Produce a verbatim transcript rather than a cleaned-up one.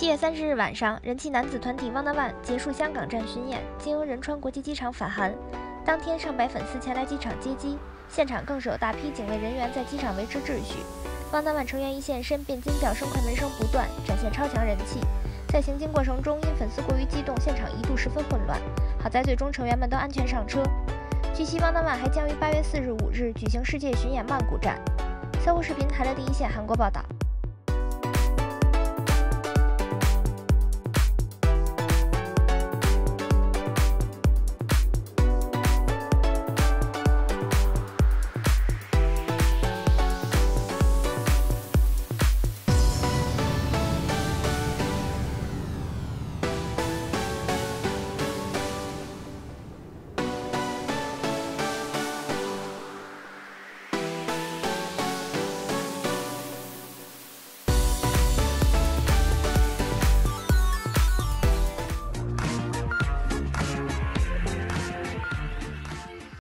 七月三十日晚上，人气男子团体 Wanna One 结束香港站巡演，经仁川国际机场返韩。当天，上百粉丝前来机场接机，现场更是有大批警卫人员在机场维持秩序。Wanna One成员一现身，便尖叫声、快门声不断，展现超强人气。在行进过程中，因粉丝过于激动，现场一度十分混乱。好在最终成员们都安全上车。据悉 ，Wanna One 还将于八月四日、五日举行世界巡演曼谷站。搜狐视频台的第一线韩国报道。